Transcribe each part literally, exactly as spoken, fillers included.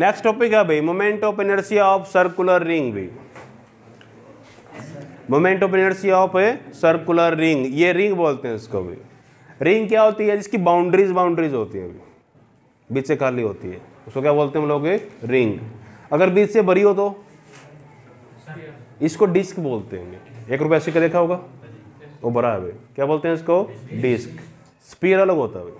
Next topic है भाई moment of inertia of circular ring भी। Moment of inertia of a circular ring, ये ring बोलते हैं इसको भी। रिंग क्या होती है? जिसकी बाउंड्रीज बाउंड्रीज होती है, बीच से खाली होती है, उसको क्या बोलते हैं हम लोग? रिंग। अगर बीच से भरी हो तो इसको डिस्क बोलते हैं। एक रुपये सिक्का देखा होगा, वो भरा है भाई, क्या बोलते हैं इसको? डिस्क। स्पीयर अलग होता है भाई।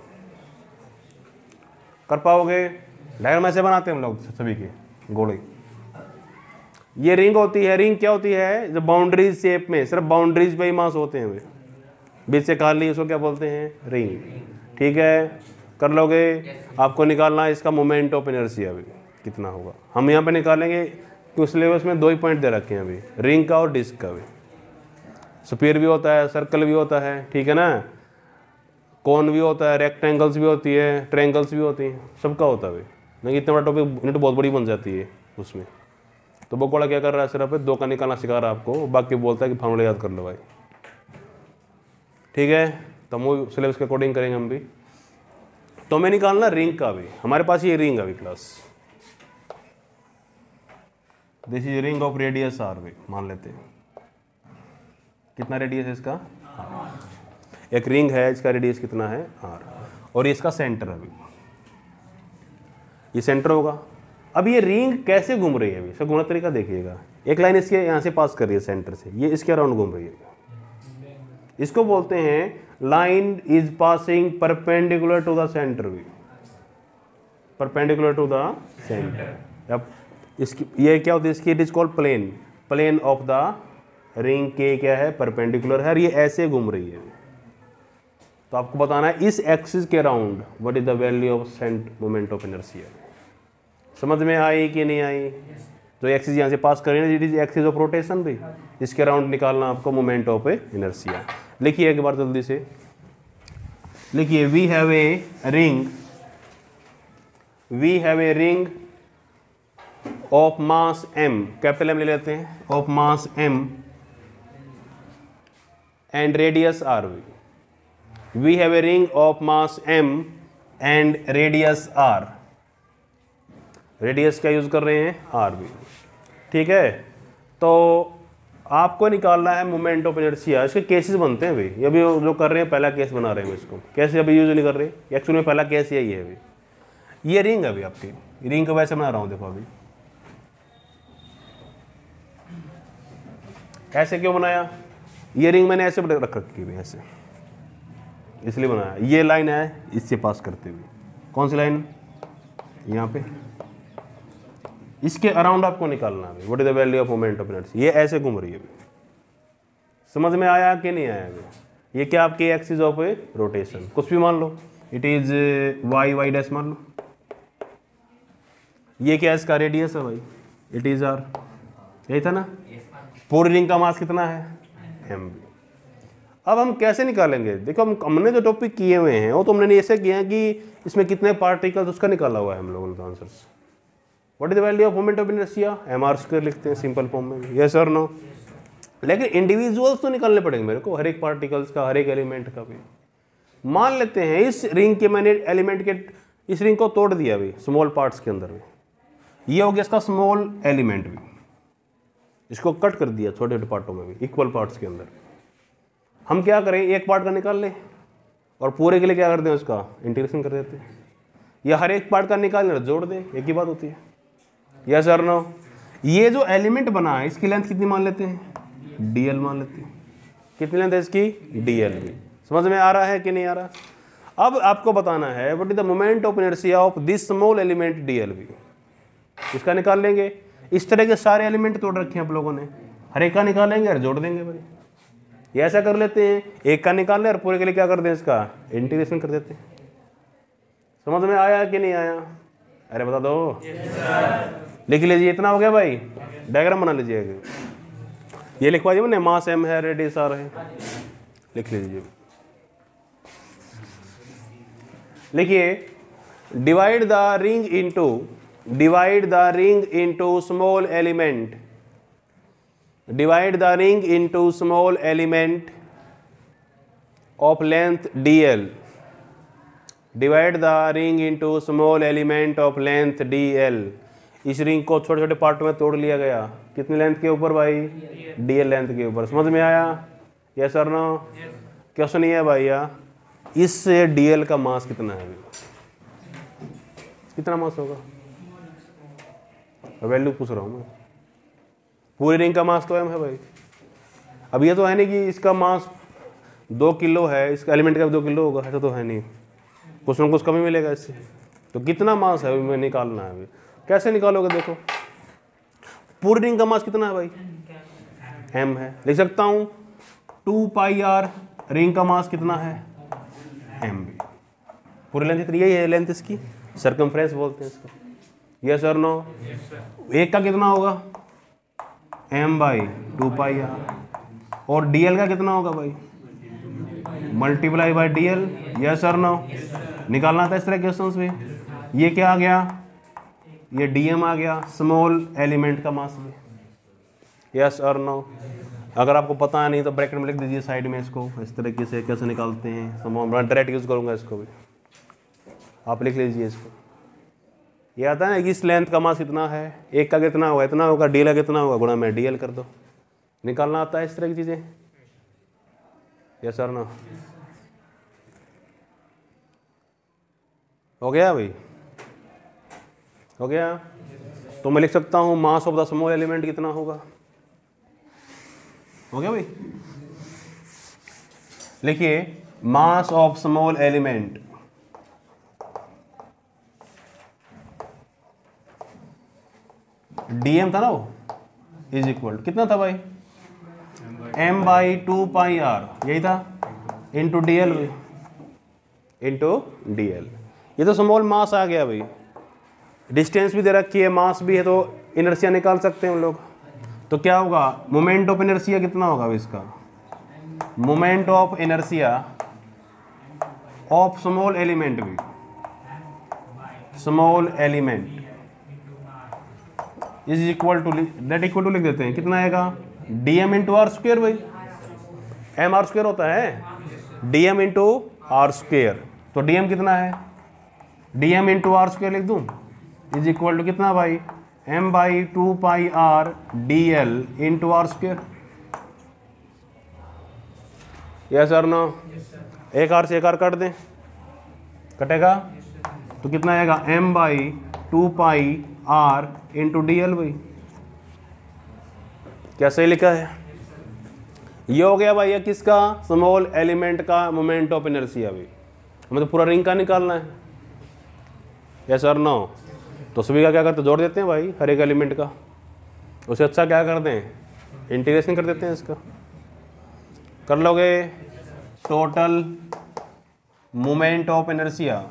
कर पाओगे? डायग्राम ऐसे बनाते हैं हम लोग सभी के गोले। ये रिंग होती है। रिंग क्या होती है? जो बाउंड्रीज शेप में, सिर्फ बाउंड्रीज पे ही मास होते हैं भाई, बीच से खाली, उसको क्या बोलते हैं? रिंग। ठीक है, कर लोगे? आपको निकालना है इसका मोमेंट ऑफ इनर्शिया भी कितना होगा। हम यहाँ पे निकालेंगे कि सिलेबस में दो ही पॉइंट दे रखे हैं अभी, रिंग का और डिस्क का भी। स्फीयर भी होता है, सर्कल भी होता है, ठीक है ना, कोन भी होता है, रेक्टेंगल्स भी होती है, ट्रायंगल्स भी होती हैं, सबका होता है भाई। नहीं इतना बड़ा टॉपिक यूनिट बहुत बड़ी बन जाती है उसमें। तो वो कोड़ा क्या कर रहा है? सिर्फ दो का निकालना सिखा रहा है आपको, बाकी बोलता है कि फार्मूला याद कर लो भाई। ठीक है, तो हम वो सिलेबस के अकॉर्डिंग करेंगे हम भी। तो हमें निकालना रिंग का भी। हमारे पास ये रिंग अभी class, this is ring of radius R भी मान लेते हैं। कितना रेडियस है इसका? एक रिंग है, इसका रेडियस कितना है? आर। और इसका सेंटर अभी, ये सेंटर होगा। अब ये रिंग कैसे घूम रही है अभी? इसका घूमना तरीका देखिएगा। एक लाइन इसके यहाँ से पास कर रही है सेंटर से, ये इसके अराउंड घूम रही है। इसको बोलते हैं line is passing perpendicular to the centre भी, परपेंडिकुलर टू द सेंटर। अब इसकी ये क्या होती है? इसकी it is called plane, plane of the ring के क्या है? परपेंडिकुलर है। और ये ऐसे घूम रही है। तो आपको बताना है इस एक्सिस के around what is the value of cent moment of inertia. समझ में आई कि नहीं आई? तो एक्सिस यहाँ से पास करेंगे, it is axis of rotation भी, इसके अराउंड निकालना आपको मोमेंट ऑफ इनर्शिया। लिखिए एक बार जल्दी से, लिखिए we have a ring, we have a ring of mass m, capital M ले लेते हैं, of mass m and radius r। We have a ring of mass m and radius r। Radius क्या use कर रहे हैं? r भी। ठीक है, तो आपको निकालना है मोमेंट ऑफ इनर्शिया। इसके केसेस बनते हैं भाई, ये अभी जो कर रहे हैं पहला केस बना रहे हैं इसको, कैसे अभी यूज नहीं कर रहे, एक्चुअली में पहला केस यही है अभी। ये रिंग अभी आपकी, रिंग को वैसे बना रहा हूँ, देखो अभी ऐसे क्यों बनाया? ये रिंग मैंने ऐसे रख रखी है ऐसे, इसलिए बनाया। ये लाइन है इससे पास करते हुए, कौन सी लाइन? यहाँ पे। इसके अराउंड आपको निकालना है what is the value of moment of inertia. ये ऐसे घूम रही है अभी, समझ में आया कि नहीं आया अभी? ये क्या आपकी एक्सिस ऑफ रोटेशन, कुछ भी मान लो, it is Y Y dash मान लो। ये क्या इसका रेडियस है भाई? It is R. यही था ना? पूरी रिंग का मास कितना है? एम। अब हम कैसे निकालेंगे? देखो हम हमने जो टॉपिक किए हुए हैं वो तो हमने ऐसे किया है कि इसमें कितने पार्टिकल्स उसका निकाला हुआ है हम लोगों ने answers. What is the value of moment of inertia? M R square लिखते हैं सिंपल फॉर्म में, यस और नो। लेकिन इंडिविजुअल्स तो निकालने पड़ेंगे मेरे को, हर एक पार्टिकल्स का, हर एक एलिमेंट का भी। मान लेते हैं इस रिंग के मैंने एलिमेंट के, इस रिंग को तोड़ दिया अभी स्मॉल पार्ट्स के अंदर भी, ये हो गया इसका स्मॉल एलिमेंट भी, इसको कट कर दिया छोटे छोटे पार्टों में भी, इक्वल पार्ट्स के अंदर। हम क्या करें, एक पार्ट का निकाल लें और पूरे के लिए क्या कर दें, उसका इंटीग्रेशन कर देते हैं, या हर एक पार्ट का निकाल लें जोड़ दें, एक ही बात होती है। यस और नो? ये जो एलिमेंट बना है इसकी लेंथ कितनी मान लेते हैं? डीएल मान लेते हैं। कितनी लेंथ है इसकी? डीएल भी। समझ में आ रहा है कि नहीं आ रहा? अब आपको बताना है what is the moment of inertia of this small element DL भी, इसका निकाल लेंगे। इस तरह के सारे एलिमेंट तोड़ रखे हैं आप लोगों ने, हर एक का निकालेंगे और जोड़ देंगे भाई। ये ऐसा कर लेते हैं, एक का निकाल लें और पूरे के लिए क्या कर दें, इसका इंटीग्रेशन कर देते हैं। समझ में आया कि नहीं आया? अरे बता दो। yes, लिख लीजिए, इतना हो गया भाई। डायग्राम बना लीजिए, ये लिखवा दिया मैंने, मास एम है, रेडियस आर है, लिख लीजिए। लिखिए, divide the ring into, divide the ring into small element, divide the ring into small element of length dl, divide the ring into small element of length dl, इस ring को छोटे छोटे part में तोड़ लिया गया, कितनी लेंथ के ऊपर भाई, डीएल लेंथ के ऊपर। समझ में आया? यस और नो? क्वेश्चन ये है भाई यार, इससे डीएल का मास कितना है, कितना मास होगा? वैल्यू पूछ रहा हूँ मैं। पूरी रिंग का मास तो एम है भाई। अब ये तो है नहीं कि इसका मास दो किलो है, इसका एलिमेंट का भी दो किलो होगा, ऐसा तो है नहीं, कुछ ना कुछ कमी मिलेगा इससे। तो कितना मास है मैं निकालना है अभी। कैसे निकालोगे? देखो, पूरी रिंग का मास कितना है भाई, एम है। लिख सकता हूँ टू पाई आर, रिंग का मास कितना है, एम बी। पूरी लेंथ इतनी, यही है लेंथ इसकी, सर्कमफ्रेंस बोलते हैं इसको। यस और नो? एक का कितना होगा, M by two pi R. और डीएल का कितना होगा भाई, मल्टीप्लाई बाई डीएल। यस और नो? निकालना था इस तरह क्वेश्चंस में। ये क्या आ गया, ये डीएम आ गया, स्मॉल एलिमेंट का मास भी। यस और नो? अगर आपको पता नहीं तो ब्रैकेट में लिख दीजिए साइड में इसको, इस तरीके से कैसे निकालते हैं। मैं डायरेक्ट यूज करूंगा इसको भी, आप लिख लीजिए इसको। ये आता है ना, इस लेंथ का मास कितना है, एक का कितना होगा, इतना होगा, डीएल का कितना होगा, गुणा में डीएल कर दो। निकालना आता है इस तरह की चीजें। यस और नो? हो गया भाई? हो गया? तो मैं लिख सकता हूं mass of the small element कितना होगा। हो गया भाई? लिखिए, mass of small element DM था ना वो, इज इक्वल कितना था भाई, M by two pi R, यही था, इंटू डीएल, इंटू डीएल। ये तो स्मॉल मास आ गया भाई, डिस्टेंस भी दे रखी है, मास भी है, तो इनर्शिया निकाल सकते हैं हम लोग। तो क्या होगा, मोमेंट ऑफ इनर्शिया कितना होगा इसका, moment of inertia of small element भी, small element is equal to, that equal to लिख देते हैं, कितना आएगा, डीएम इंटू आर स्क्वेयर भाई, एम आर स्क्वेयर होता है, डीएम इंटू आर स्क्वेयर। तो डीएम कितना है, डीएम इंटू आर स्क्वेयर लिख दूं, इज इक्वल टू कितना भाई, M by two pi R D L into R square. Yes और नो? एक आर से एक आर काट दें, कटेगा तो कितना आएगा, M by two pi R into D L भाई। क्या सही लिखा है? ये हो गया भाई, ये किसका, स्मॉल एलिमेंट का मोमेंट ऑफ इनर्शिया भी। हमें तो पूरा रिंग का निकालना है। यस और नो? तो सभी का क्या करते हैं, जोड़ देते हैं भाई हर एक एलिमेंट का। उससे अच्छा क्या करते हैं, इंटीग्रेशन कर देते हैं इसका। कर लोगे, total moment of inertia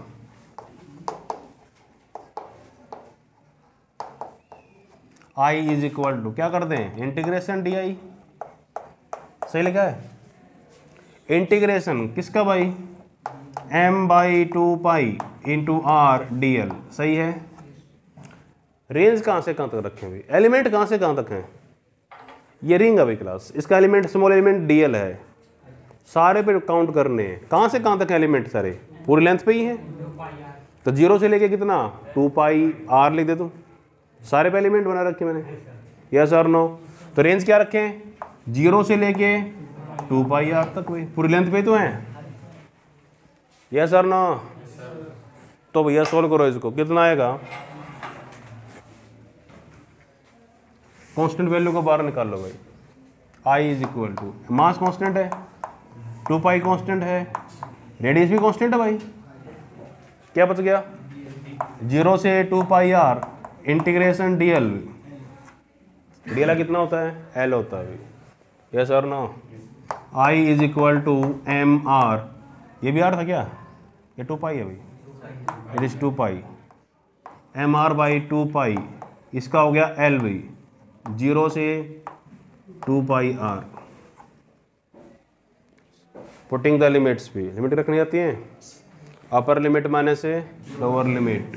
I is equal to, क्या कर दें, इंटीग्रेशन डी आई। सही लिखा है? इंटीग्रेशन किसका भाई, M by two pi into R D L. सही है? रेंज कहाँ से कहाँ तक रखें भाई, एलिमेंट कहाँ से कहाँ तक हैं, ये रिंग है भाई क्लास, इसका element small element D L है, सारे पे काउंट करने हैं, कहाँ से कहाँ तक एलिमेंट सारे, पूरी लेंथ पे ही है। तो जीरो से लेके कितना, टू पाई आर लिख दे दूँ, सारे पे एलिमेंट बना रखे मैंने। यस और नो? तो रेंज क्या रखे हैं, जीरो से लेके टू पाई आर तक भाई, पूरी लेंथ पे तो हैं। यस और नो? तो भैया सोल्व करो इसको, कितना आएगा, कांस्टेंट वैल्यू को बाहर निकाल लो भाई। I is equal to, mass constant है, टू पाई कांस्टेंट है, रेडियस भी कांस्टेंट है भाई। क्या बच गया, जीरो से two pi R integration D L. D L कितना होता है, एल होता है भाई। यस और no? I is equal to M R, ये भी आर था क्या, ये टू पाई है भाई, it is two pi, M R by two pi, इसका हो गया एल भाई, जीरो से two pi R. Putting the limits भी, लिमिट रखनी आती है, अपर लिमिट माने से लोअर लिमिट,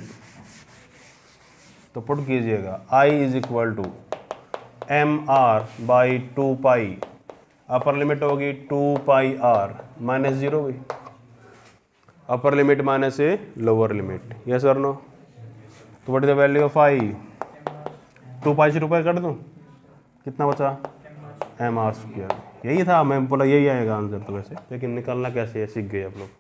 तो पुट कीजिएगा, I is equal to M R by two pi, upper limit होगी two pi R minus zero भी, अपर लिमिट माने से लोअर लिमिट। यस और नो? तो what is the value of I, two pi से two पाई कर दूँ, कितना बचा, एम आर स्क्वायर। यही था, मैं बोला यही आएगा आंसर तो वैसे, लेकिन निकालना कैसे है सीख गए आप लोग।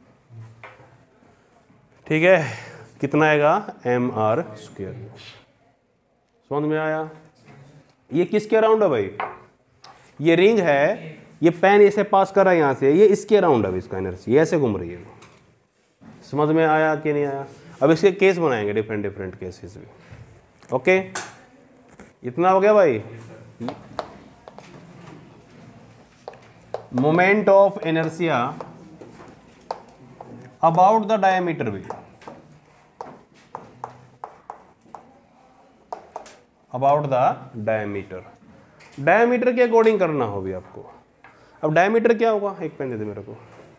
ठीक है, कितना आएगा, एम आर स्क्वायर। समझ में आया। ये किसके अराउंड है भाई, ये रिंग है, ये पेन ऐसे पास कर रहा है यहाँ से, ये इसके अराउंड है, इसका इनर्जी ये ऐसे घूम रही है। समझ में आया कि नहीं आया। अब इसके केस बनाएंगे, डिफरेंट डिफरेंट केसेस भी। ओके, इतना हो गया भाई। Moment of inertia about the diameter भी, अबाउट द डायमीटर, डायमीटर के अकॉर्डिंग करना हो भी आपको। अब डायमीटर क्या होगा, एक पेन दे दे मेरे को।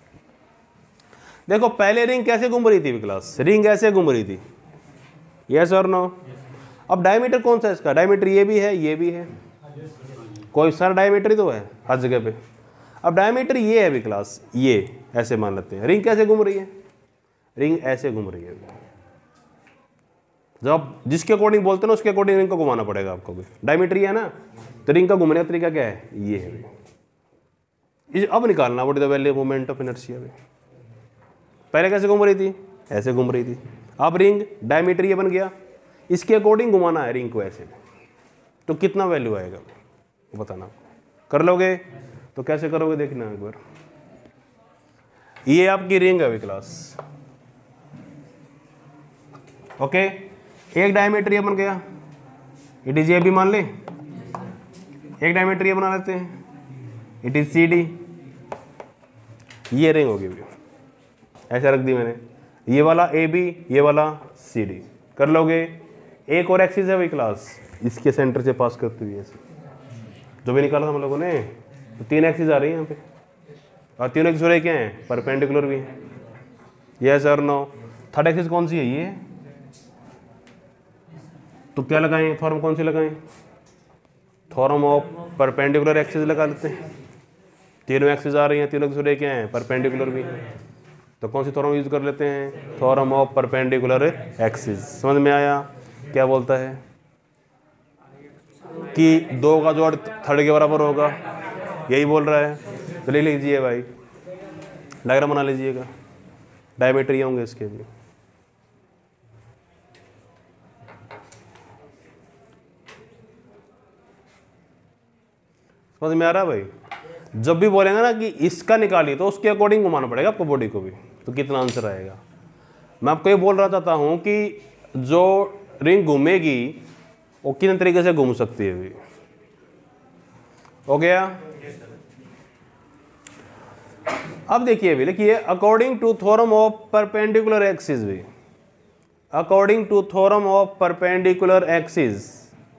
देखो पहले रिंग कैसे घूम रही थी क्लास, रिंग ऐसे घूम रही थी, यस और नो। अब डायमीटर कौन सा है इसका, डायमीटर ये भी है, ये भी है, कोई सारा डायमीटर ही तो है हर जगह पे। अब डायमीटर ये है भी क्लास, ये ऐसे मान लेते हैं। रिंग कैसे घूम रही है, रिंग ऐसे घूम रही है। जब जिसके अकॉर्डिंग बोलते हैं ना उसके अकॉर्डिंग रिंग को घुमाना पड़ेगा आपको भी। डायमीटर ये है ना, तो रिंग का घूमने का तरीका क्या है, ये है। इस अब निकालना what is the value moment of inertia. पहले कैसे घूम रही थी, ऐसे घूम रही थी। अब रिंग डायमीटर ये बन गया, इसके अकॉर्डिंग घुमाना है रिंग को ऐसे, तो कितना वैल्यू आएगा वो बताना। कर लोगे तो कैसे करोगे देखना एक बार। ये आपकी रिंग है अभी क्लास, ओके। एक डायमीटर ये बन गया, इट इज ए भी मान ले, एक डायमीटर ये बना लेते हैं, इट इज सी डी। ये रिंग होगी, ऐसा रख दी मैंने, ये वाला ए बी, ये वाला सी डी। कर लोगे। एक और एक्सिस है भाई क्लास, इसके सेंटर से पास करती हुई ऐसे, जो भी निकाला था हम लोगों ने। तो तीन एक्सिस आ रही है यहाँ पे, और तीनों एक्सिस हो रहे क्या हैं, परपेंडिकुलर भी है, यस और नो। थर्ड एक्सिस कौन सी है, ये। तो क्या लगाएं, थॉरम कौन सी लगाएं, थॉरम ऑफ परपेंडिकुलर एक्सिस लगा लेते हैं। तीनों एक्सिस आ रही हैं, तीनों एक्सिस हो रहे क्या हैं, परपेंडिकुलर भी है, तो कौन सी थॉरम यूज कर लेते हैं, थॉरम ऑफ परपेंडिकुलर एक्सिस। समझ में आया। क्या बोलता है कि दो का जोड़ थर्ड के बराबर होगा, यही बोल रहा है। तो ले लीजिए भाई, डायग्राम बना लीजिएगा, डायमीटर ये होंगे इसके भी। समझ में आ रहा है भाई। जब भी बोलेंगे ना कि इसका निकालिए, तो उसके अकॉर्डिंग घुमाना पड़ेगा आपको बॉडी को भी, तो कितना आंसर आएगा। मैं आपको ये बोल रहा चाहता हूं कि जो रिंग घूमेगी वो कितने तरीके से घूम सकती है भी। हो गया। अब देखिए भी, देखिए according to theorem of perpendicular axis भी, according to theorem of perpendicular axis,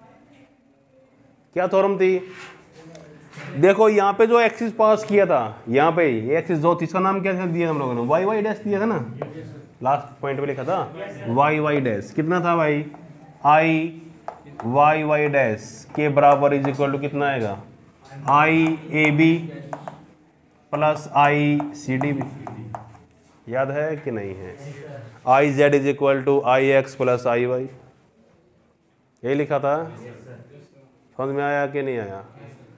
क्या थ्योरम थी। देखो यहाँ पे जो एक्सिस पास किया था, यहाँ पे ये एक्सिस जो थी, इसका नाम क्या दिया हम लोगों ने, वाई वाई डैश दिया था ना, लास्ट पॉइंट पे लिखा था वाई वाई डैश। कितना था भाई, आई वाई वाई डैश के बराबर इज इक्वल टू कितना आएगा, I A B plus I C D B. याद है कि नहीं है। I Z is equal to I X plus I Y, यही लिखा था। समझ में आया कि नहीं आया,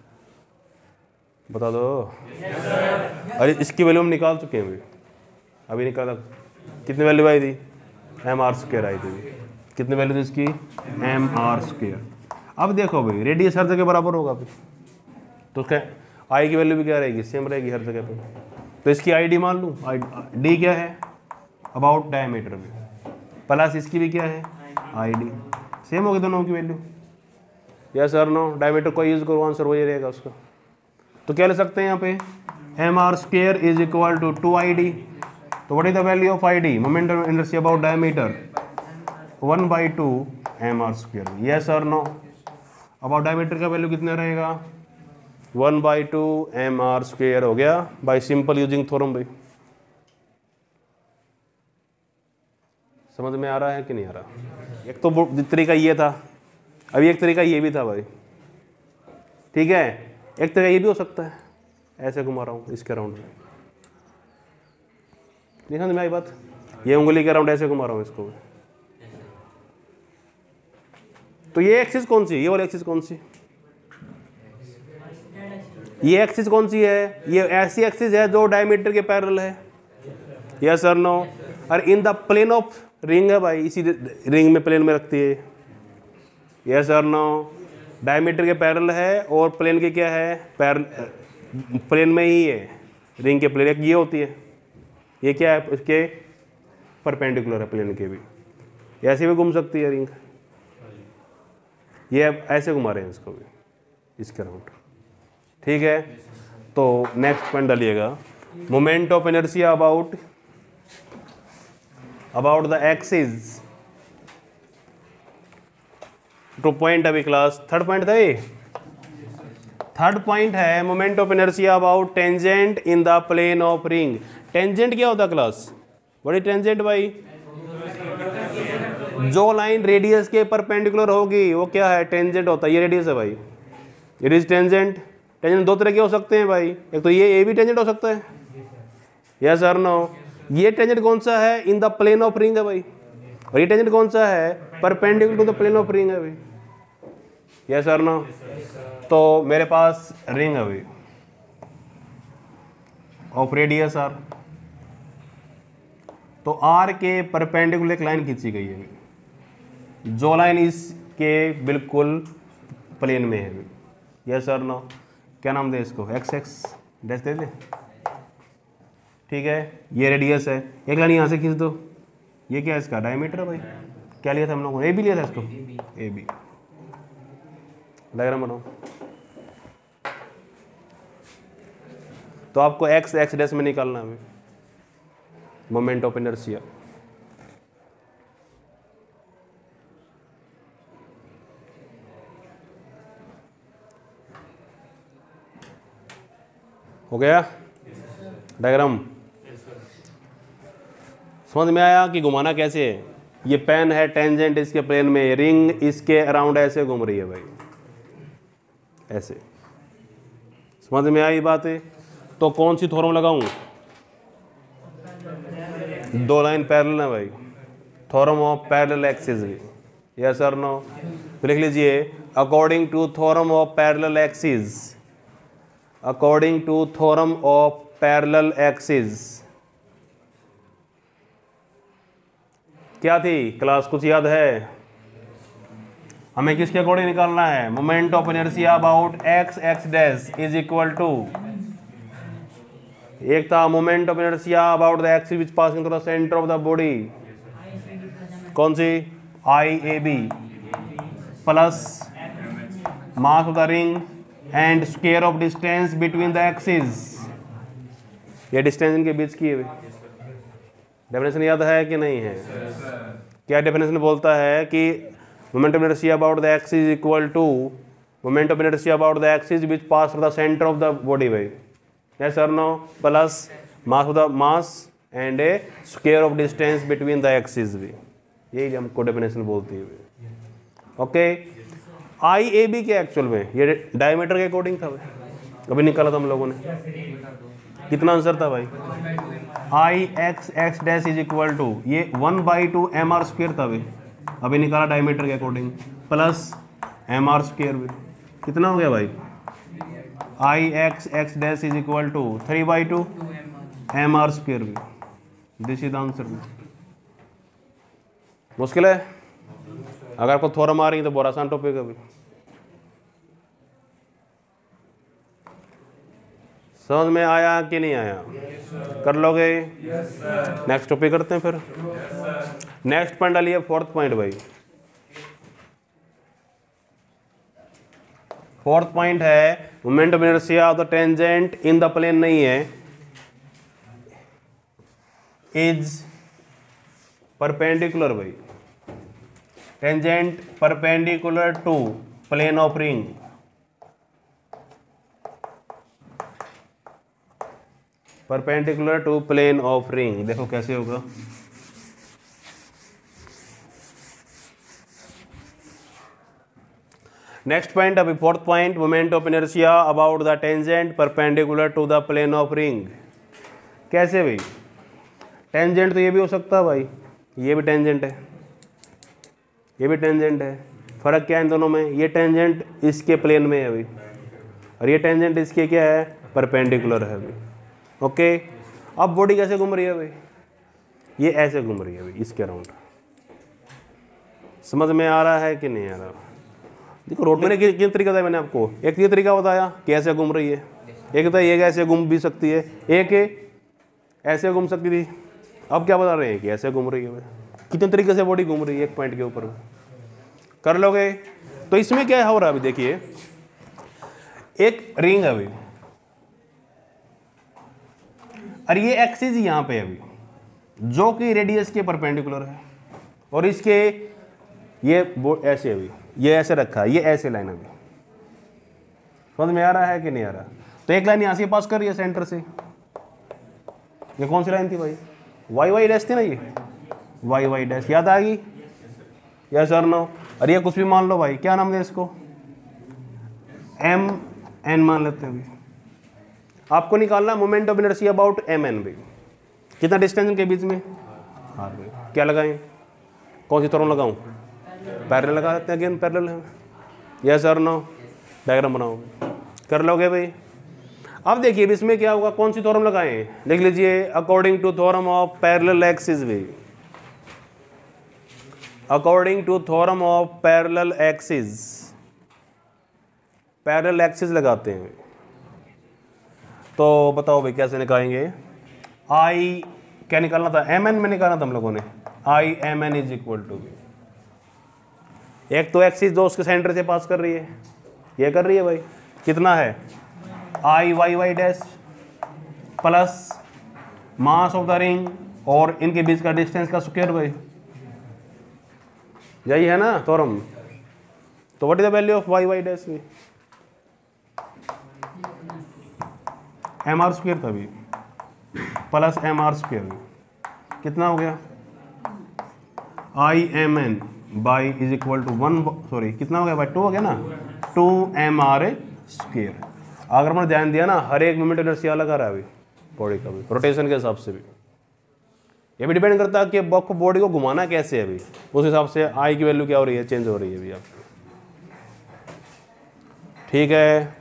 बता दो। अरे इसकी वैल्यू हम निकाल चुके हैं अभी, अभी निकाला। कितनी वैल्यू आई थी, एम आर स्क्वायर आई थी। कितनी वैल्यू थी इसकी, एम आर स्क्वायर। अब देखो भाई, रेडियस हर जगह बराबर होगा अभी, तो क्या आई की वैल्यू भी क्या रहेगी, सेम रहेगी हर जगह पे। तो इसकी आई डी मान लूँ, आई डी क्या है, अबाउट डायमीटर में, प्लस इसकी भी क्या है, आई डी, सेम होगी दोनों की वैल्यू। यस और नो, डायमीटर को यूज करो, आंसर वही रहेगा उसका। तो क्या ले सकते हैं यहाँ पे, M R square is equal to two I D. तो what is the value of I D, moment of inertia about diameter, one by two M R square. Yes और नो। अबाउट डायमीटर का value कितना रहेगा, one by two M R square हो गया by simple using theorem भाई। समझ में आ रहा है कि नहीं आ रहा। एक तो तरीका ये था, अभी एक तरीका ये भी था भाई, ठीक है। एक तरीका ये भी हो सकता है, ऐसे घुमा रहा हूँ इसके राउंड में, नहीं समझ में आई बात। ये उंगली के राउंड ऐसे घुमा रहा हूँ इसको, तो ये एक्सिस कौन सी है? ये वाली एक्सिस कौन सी? ये एक्सिस कौन सी है? ये ऐसी एक्सिस है जो डायमीटर के पैरेलल है। यस और नो? और in the plane of ring है भाई, इसी रिंग में प्लेन में रखती है। यस और नो? डायमीटर के पैरेलल है और प्लेन के क्या है? पैरेलल प्लेन में ही है, रिंग के प्लेन। एक ये होती है, ये क्या है? इसके परपेंडिकुलर है प्लेन के भी। ऐसे भी घूम सकती है रिंग, ये ऐसे घुमा रहे हैं इसको भी, इसके राउंड। ठीक है, तो नेक्स्ट पॉइंट डालिएगा, moment of inertia about about the axis. तो पॉइंट अभी क्लास थर्ड पॉइंट था ये। थर्ड पॉइंट है moment of inertia about tangent in the plane of ring. Tangent क्या होता है क्लास? बड़ी टेंजेंट भाई, जो लाइन रेडियस के परपेंडिकुलर होगी वो क्या है? टेंजेंट होता है। ये रेडियस है भाई, इट इज टेंजेंट। टेंजेंट दो तरह के हो सकते हैं भाई, एक तो ये ए भी टेंजेंट हो सकता है। यस और नो? ये टेंजेंट कौन सा है? In the plane of ring है भाई। और ये टेंजेंट कौन सा है? Perpendicular to the plane of ring है भाई। यस और नो? तो मेरे पास रिंग है भाई ऑफ रेडियस आर, तो आर के परपेंडिकुलर एक लाइन खींची गई है, जो लाइन इसके बिल्कुल प्लेन में है। यस और नो? क्या नाम दे इसको? एक्स एक्स डैश दे दे। ठीक है, ये रेडियस है, एक लाइन यहाँ से खींच दो। ये क्या है? इसका डायमीटर है भाई। क्या लिया था हम लोगों ने? ए बी लिया था इसको, ए बी। डायग्राम बनाओ। तो आपको एक्स एक्स डैश में निकालना है मोमेंट ऑफ इनर्शिया। हो गया डायग्राम? समझ में आया कि घुमाना कैसे है? ये पेन है, टेंजेंट इसके प्लेन में, रिंग इसके अराउंड ऐसे घूम रही है भाई, ऐसे। समझ में आई बात है? तो कौन सी थ्योरम लगाऊं? दो लाइन पैरेलल है भाई, थ्योरम ऑफ पैरेलल एक्सिस भी। यस और नो? तो लिख लीजिए, according to theorem of parallel axis, according to theorem of parallel axis क्या थी क्लास? कुछ याद है? हमें किसके अकॉर्डिंग निकालना है? Moment of inertia about X X dash is equal to, एक था moment of inertia about the axis which passing through the centre of the body, कौन सी? I A B, plus mass of the ring and square of distance between the axis. ये distance इनके बीच की है। Definition याद है कि नहीं है? क्या डेफिनेशन बोलता है कि moment of inertia about the axis is equal to moment of inertia about the axis which pass through the centre of the body भाई। यस और no? Plus mass of the mass and a square of distance between the axis भी, यही हमको definition बोलती है। Okay, I A B के actual में ये डायमीटर के अकॉर्डिंग था भाई, अभी निकाला था हम लोगों ने। कितना आंसर था भाई? I X X dash is equal to, ये one by two M R square था भाई, अभी निकाला डायमीटर के according, plus M R square भी। कितना हो गया भाई? I X X dash is equal to three by two M R square भी। This is answer. मुश्किल है? अगर आपको थ्योरम आ रही है तो बहुत आसान टॉपिक है भाई। समझ में आया कि नहीं आया? कर लोगे? नेक्स्ट टॉपिक करते हैं फिर। नेक्स्ट पॉइंट डालिए, फोर्थ पॉइंट भाई। फोर्थ पॉइंट है moment of inertia of the tangent in the plane नहीं है, इज परपेंडिकुलर भाई, tangent perpendicular to plane of ring. Perpendicular to plane of ring, देखो कैसे होगा। नेक्स्ट पॉइंट, अभी fourth point, moment of inertia about the tangent perpendicular to the plane of ring. कैसे भाई? Tangent तो ये भी हो सकता है भाई, ये भी टेंजेंट है, ये भी टेंजेंट है, फ़र्क क्या है इन दोनों में, ये टेंजेंट इसके प्लेन में है अभी और ये टेंजेंट इसके क्या है, परपेंडिकुलर है अभी। ओके, अब बॉडी कैसे घूम रही है अभी, ये ऐसे घूम रही है अभी इसके अराउंड। समझ में आ रहा है कि नहीं आ रहा? देखो रोटरी ने किन तरीका बताया मैंने आपको, एक ये तरीका बताया कि ऐसे घूम रही है, एक था ये ऐसे घूम भी सकती है, एक ऐसे घूम सकती थी। अब क्या बता रहे हैं कि ऐसे घूम रही है। कितने तरीके से बॉडी घूम रही है एक पॉइंट के ऊपर, कर लोगे? तो इसमें क्या हो रहा है अभी देखिए, एक रिंग है अभी और ये एक्सिस यहां पे अभी जो कि रेडियस के परपेंडिकुलर है और इसके ये ऐसे अभी ये ऐसे रखा है, ये ऐसे लाइन अभी। समझ में आ रहा है कि नहीं आ रहा? तो एक लाइन यहां से पास कर रही है सेंटर से, ये कौन सी लाइन थी भाई, वाई वाई डैश थी ना, ये वाई वाई डैश याद आ गई? यस और नो? और ये कुछ भी मान लो भाई, क्या नाम है इसको, एम एन मान लेते हैं अभी। आपको निकालना moment of inertia about M N भी, कितना डिस्टेंस इनके बीच में, आर भी। क्या लगाएं, कौन सी थ्योरम लगाऊं, पैरेलल लगा लेते हैं, अगेन पैरेलल है। यस और नो? डायग्राम बनाओ, कर लोगे भाई? अब देखिए इसमें क्या होगा, कौन सी थ्योरम लगाएं, देख लीजिए, according to theorem of parallel axis वे, according to theorem of parallel axis, parallel axis लगाते हैं। तो बताओ भाई कैसे निकालेंगे, आई क्या निकालना था, एम एन में निकालना था हम लोगों ने, I M N is equal to, एक तो एक्सिस जो उसके सेंटर से पास कर रही है, ये कर रही है भाई, कितना है, I Y Y dash plus mass of the ring और इनके बीच का डिस्टेंस का स्क्वायर भाई, यही है ना थ्योरम। तो what is the value of Y Y dash, M R square था भी प्लस एम आर स्क्वायर, कितना हो गया, I M N by is equal to one, sorry कितना हो गया भाई, टू हो गया ना, टू एम आर स्क्वायर। अगर मैंने ध्यान दिया ना, हर एक मोमेंट इनर्शिया अलग आ रहा है अभी बॉडी का भी, रोटेशन के हिसाब से भी। ये भी डिपेंड करता है कि बॉडी को घुमाना कैसे है अभी, उस हिसाब से आई की वैल्यू क्या हो रही है, चेंज हो रही है अभी आपकी। ठीक है।